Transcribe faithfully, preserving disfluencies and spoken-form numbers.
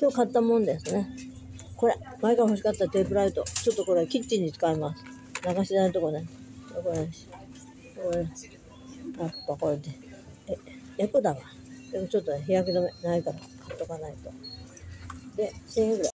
今日買ったもんですね。これ、前から欲しかったテープライト。ちょっとこれ、キッチンに使います。流し台のとこね。これ、これ、やっぱこれで、え、エコだわ。でもちょっと日焼け止めないから買っとかないと。で、せんえんぐらい。